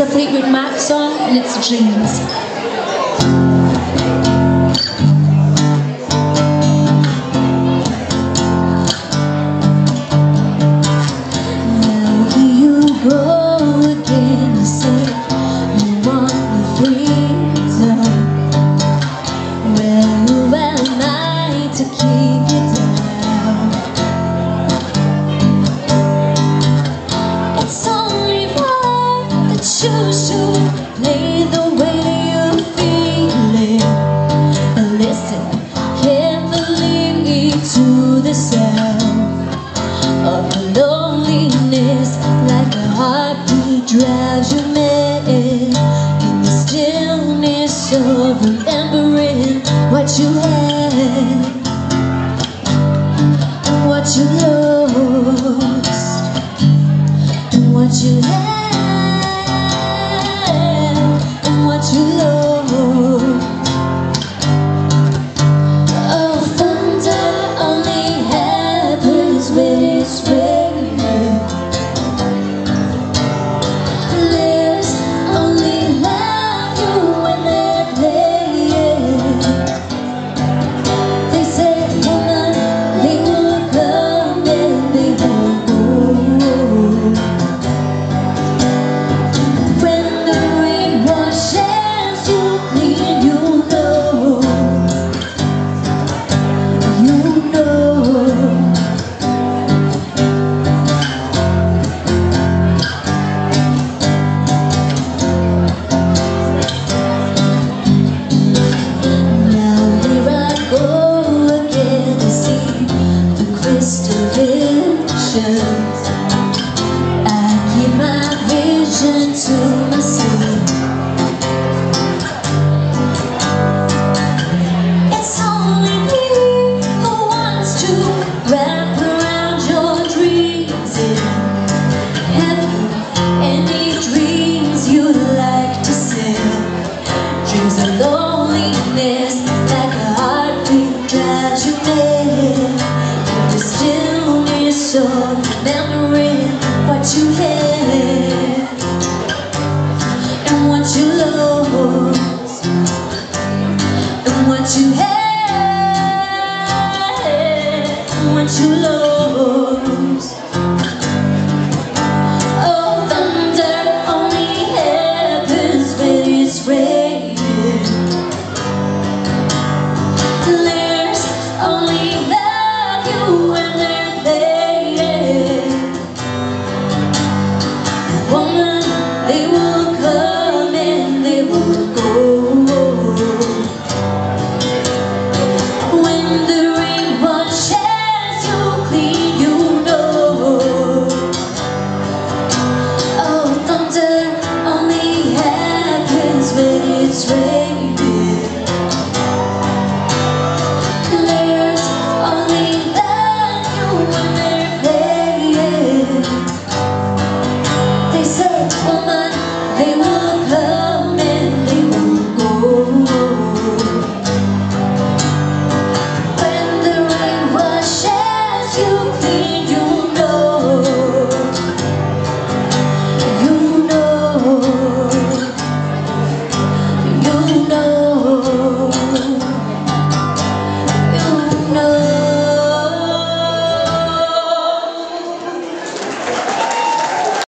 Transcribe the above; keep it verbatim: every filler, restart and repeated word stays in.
Fleetwood Mac song, and it's Dreams. Choose to play the way you're feeling. Listen carefully to the sound of loneliness, like a heartbeat drives you mad. In the stillness of remembering what you had and what you lost and what you had. You love. Oh, thunder only happens when it's raining. Lips only love you when they're playing. They say, woman, they will come and they will go. When the rain washes you clean, you know, you know. Now here I go again to see the crystal visions. I keep my vision to myself. It's only me who wants to wrap around your dreams in heaven. Any dreams you'd like to send, dreams of loneliness, like a heartbeat drives you mad.